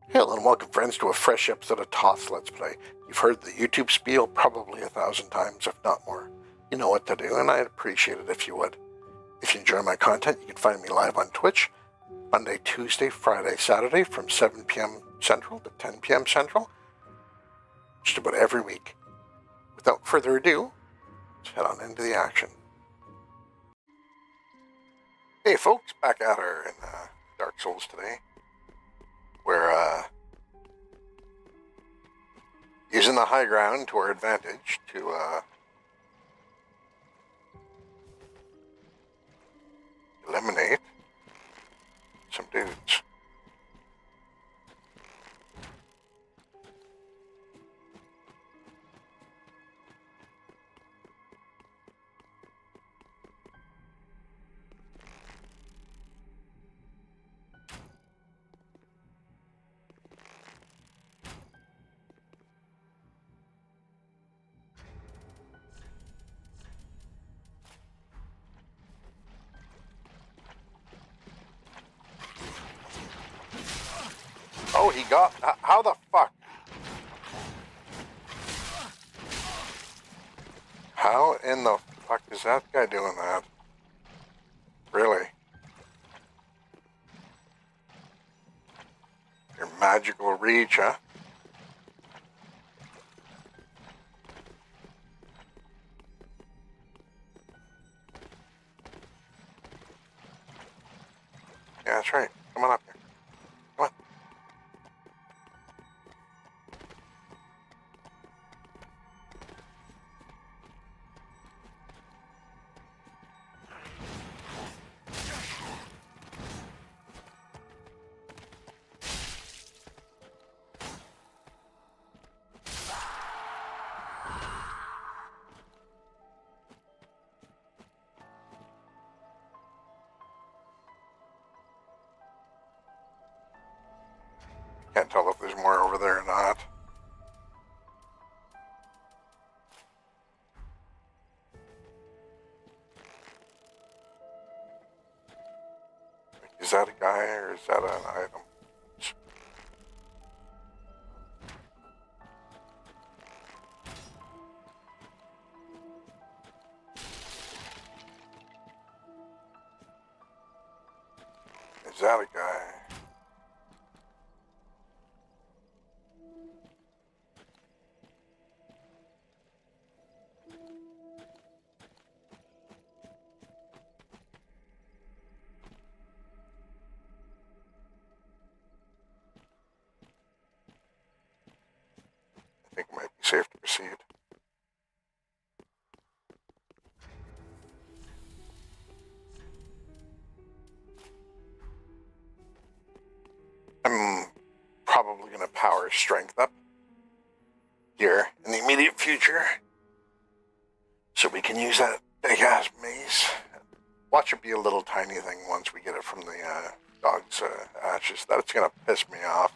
Hello and welcome, friends, to a fresh episode of Toss Let's Play. You've heard the YouTube spiel probably 1,000 times, if not more. You know what to do, and I'd appreciate it if you would. If you enjoy my content, you can find me live on Twitch, Monday, Tuesday, Friday, Saturday, from 7 p.m. Central to 10 p.m. Central, just about every week. Without further ado, let's head on into the action. Hey folks, back at her in Dark Souls today. We're using the high ground to our advantage to eliminate some dudes. Oh, he got... How the fuck? How in the fuck is that guy doing that? Really? Your magical reach, huh? Yeah, that's right. Come on up here. Come on. Can't tell if there's more over there or not. Is that a guy or is that an item? Is that a guy? I think it might be safe to proceed. I'm probably going to power strength up here in the immediate future so we can use that big ass mace. Watch it be a little tiny thing once we get it from the dog's ashes. That's going to piss me off.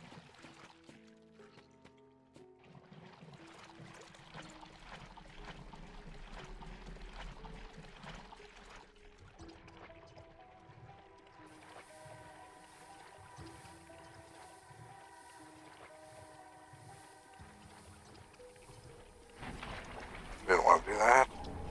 Didn't want to do that.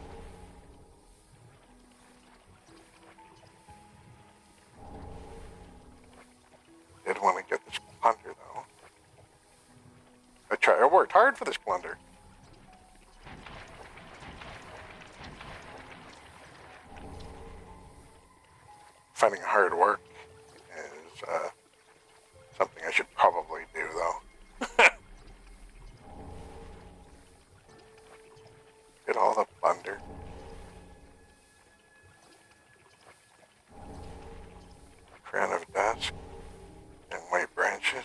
Did want to get this plunder though. I worked hard for this plunder. Finding hard work is something I should probably do though. Get all the plunder. Crown of Dusk and white branches.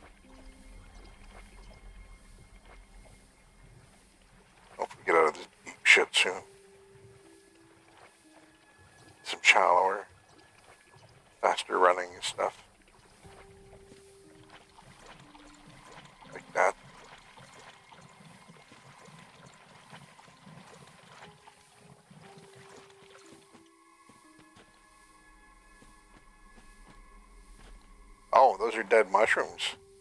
Hope we get out of this deep shit soon. Some shallower, faster running and stuff. Like that. Oh, those are dead mushrooms.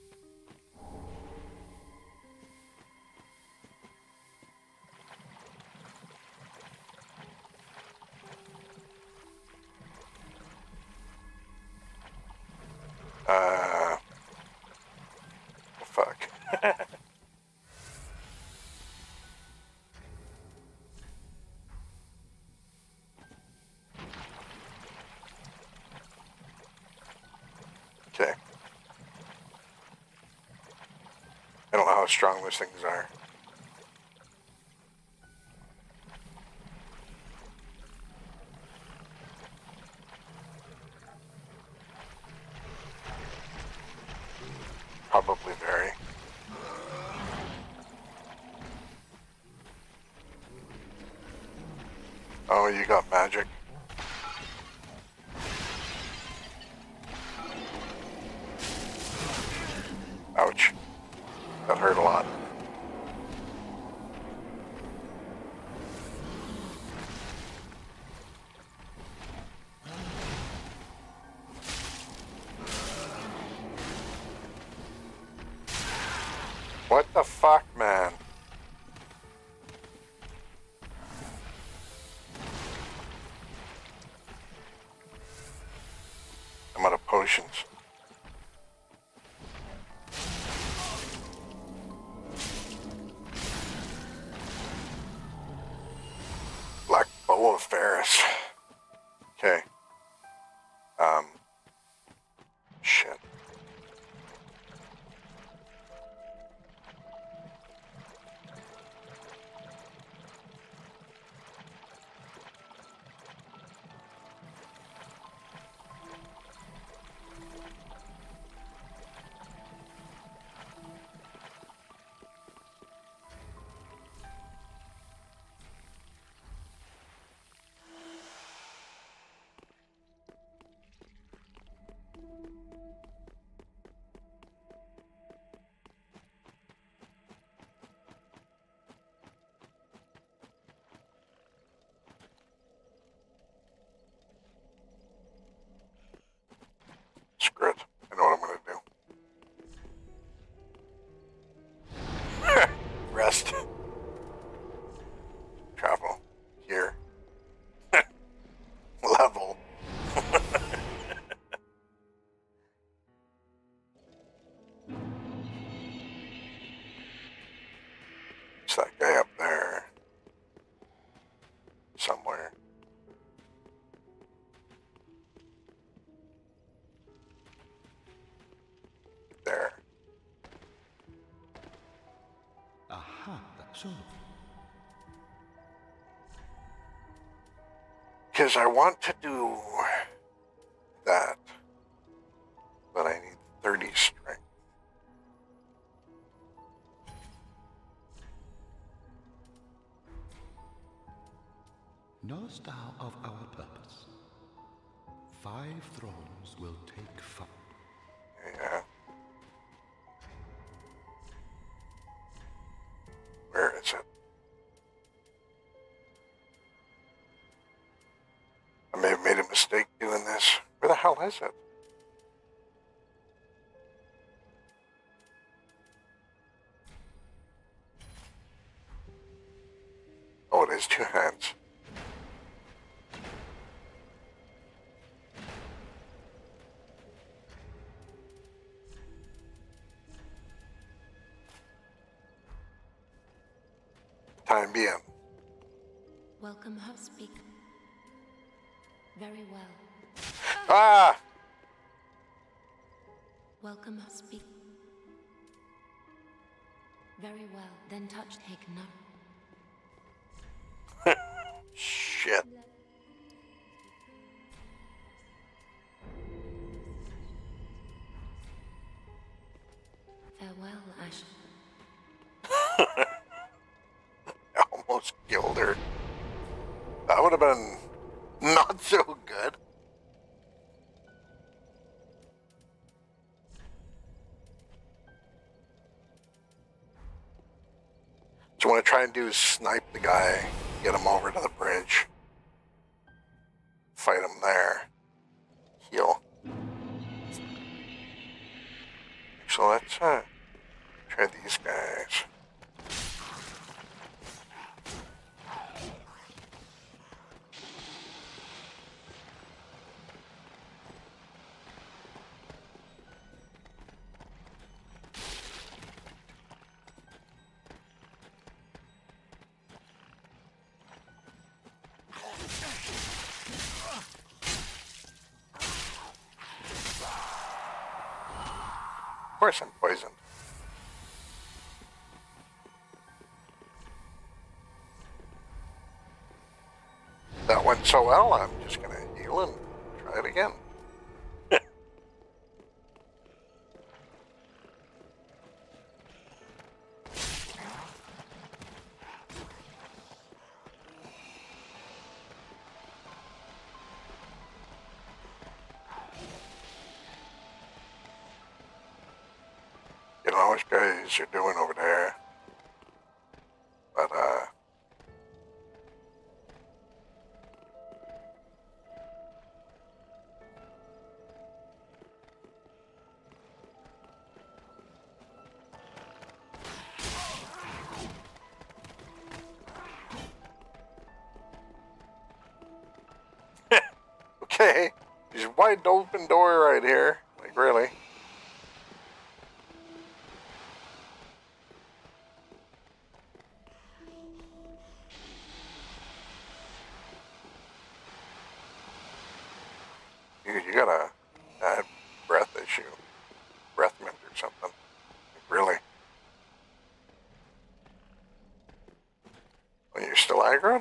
Fuck. Okay. I don't know how strong those things are. Probably very. Oh, you got magic. Ouch. That hurt a lot. What the fuck, man? I'm out of potions. Black Bow of Ferris. Okay. Shit. Screw it. I know what I'm gonna do. Rest. Travel. Here. Level. It's that guy up there. Somewhere. There. Aha, that's all. Because I want to do that. But I need 30 strength. Knowest thou of our purpose? 5 thrones will take fire. Yeah. Where is it? I may have made a mistake doing this. Where the hell is it? Oh, it is 2 hands. Time being. Welcome, host speak. Very well. Ah! Welcome, host speak. Very well. Then touch take none. Shit. Farewell, Ash. I almost killed her. That would have been not so good. So what I try and do is snipe the guy, get him over to the bridge, fight him there, heal. So let's try these guys. course I'm poisoned. That went so well, I'm just gonna heal and try it again. You know what guys are doing over there, but okay, there's a wide open door right here. Like, really? You got a bad breath issue. Breath mint or something. Like, really? When you're still aggroed?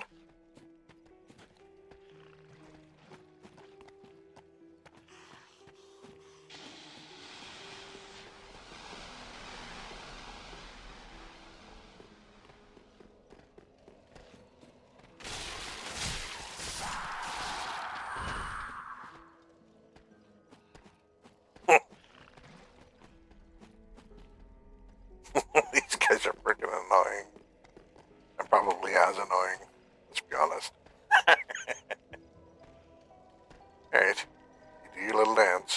These guys are freaking annoying. And probably as annoying, let's be honest. Alright, you do your little dance.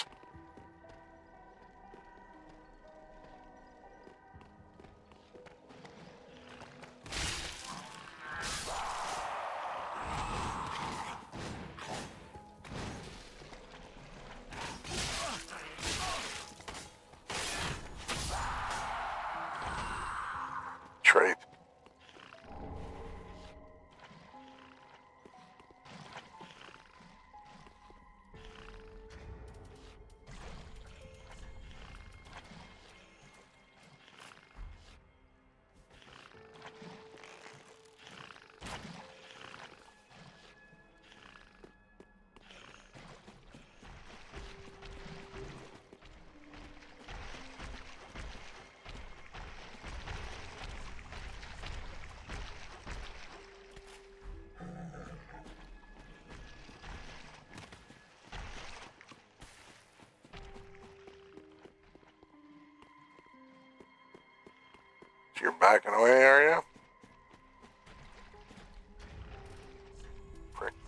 Trait. So you're backing away, are you? Frick.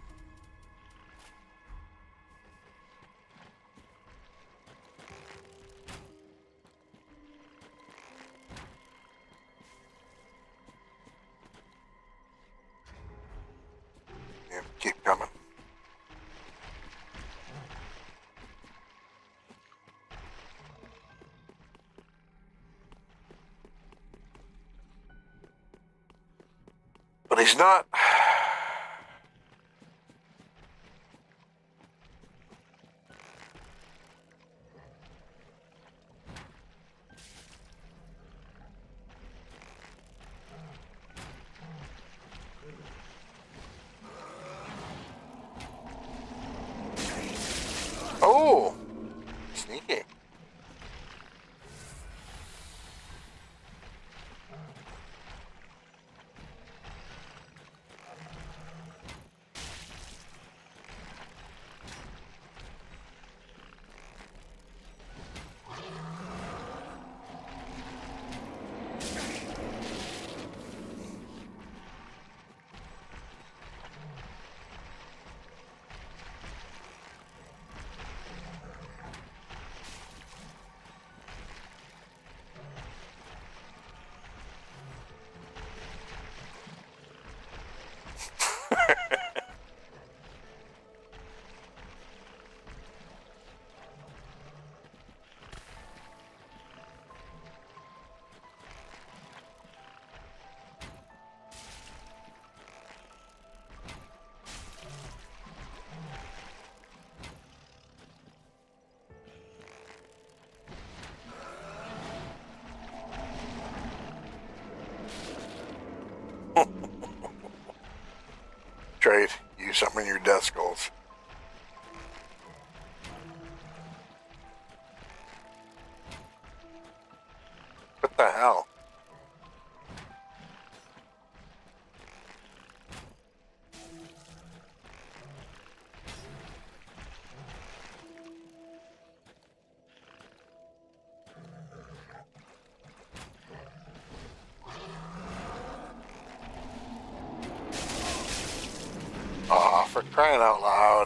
Yeah, keep coming. But he's not. Oh! Sneaky. right. Use some of your death skulls. What the hell? Aw, for crying out loud.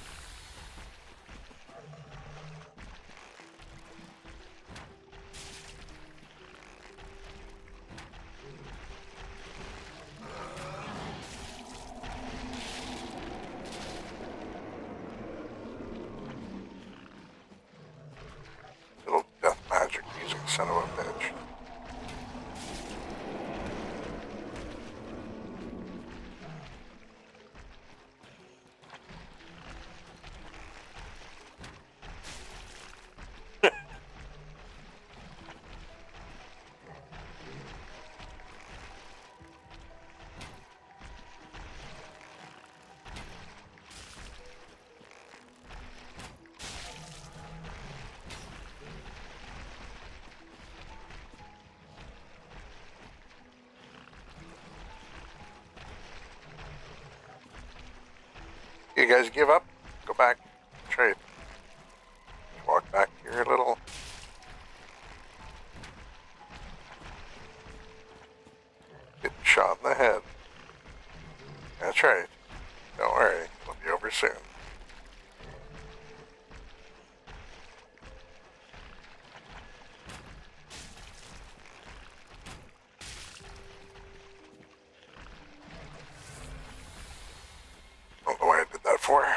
Little death magic using son of a bitch. You guys give up? Go back. Trade. Walk back to your little... Get shot in the head. That's right. Don't worry. It'll be over soon. Don't know why I did that for.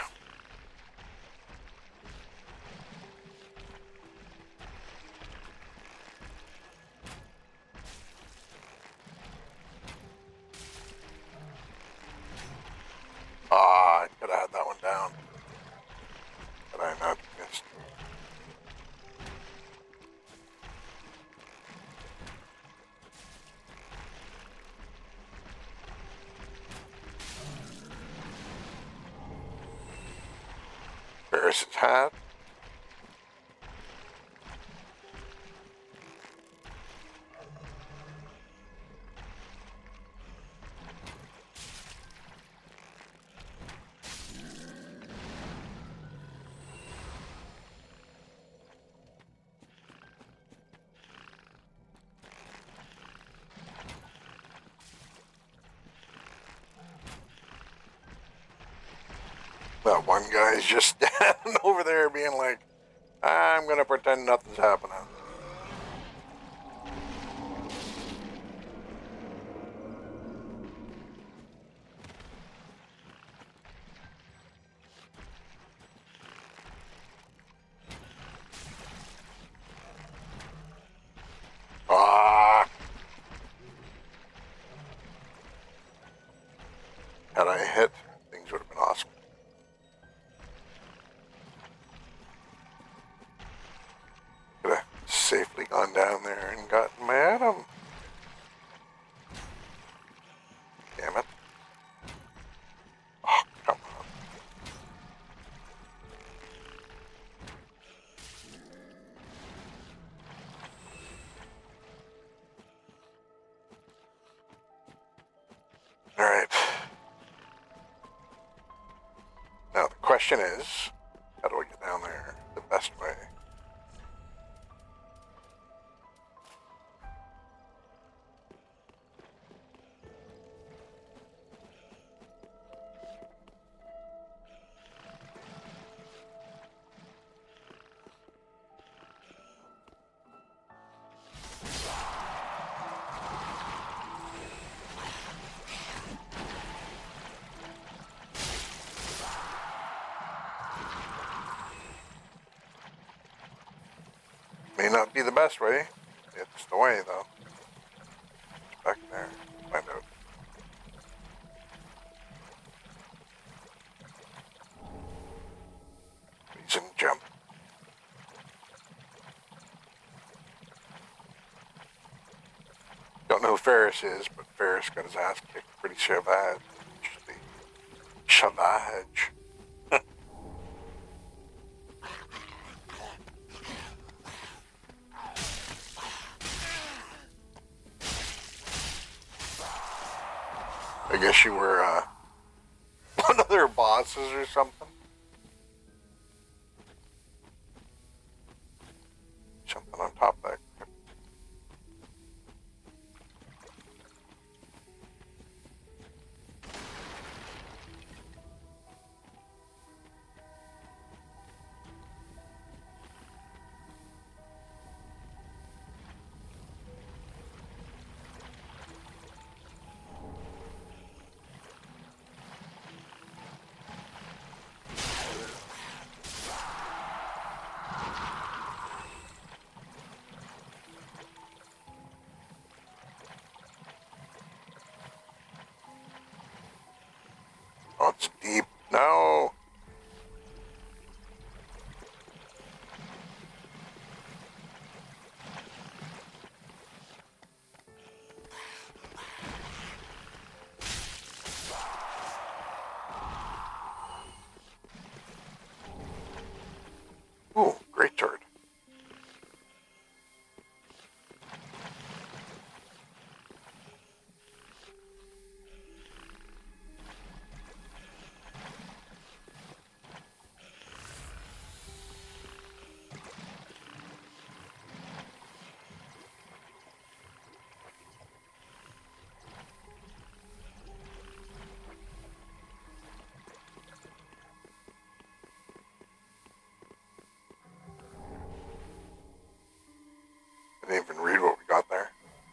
Ah, I could have had that one down. But I not missed. There's his hat. That one guy's just standing over there being like, I'm gonna pretend nothing's happening. Ah! Had I hit, things would have been awesome. Could have safely gone down there and gotten my item. Damn it. Oh, come on. Alright. Now the question is, how do I get down there the best way? May not be the best way. It's the way, though. It's back there. Find out. Please and jump. Don't know who Ferris is, but Ferris got his ass kicked pretty sure bad. Should be Savage. I guess you were one of their bosses or something. Something on top of that. Oh, it's deep. No. Ooh, great turd. I didn't even read what we got there.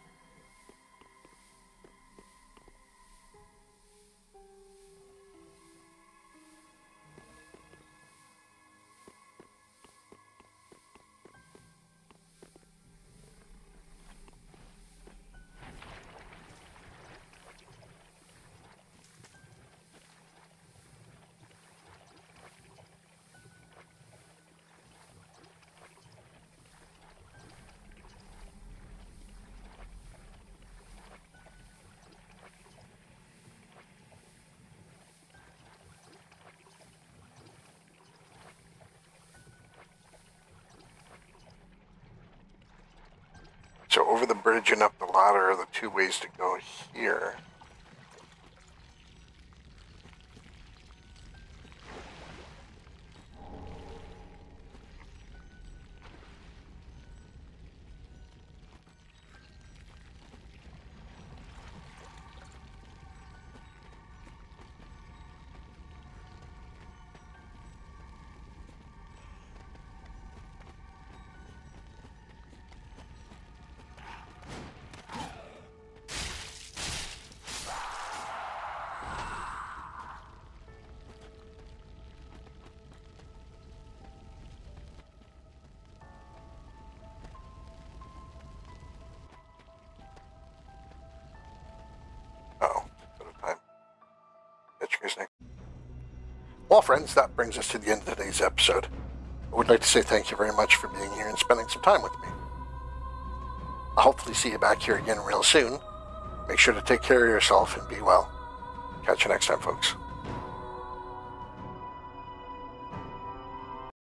So over the bridge and up the ladder are the two ways to go here. Uh-oh, bit of time. Catch you guys next. Well, friends, that brings us to the end of today's episode. I would like to say thank you very much for being here and spending some time with me. I'll hopefully see you back here again real soon. Make sure to take care of yourself and be well. Catch you next time, folks.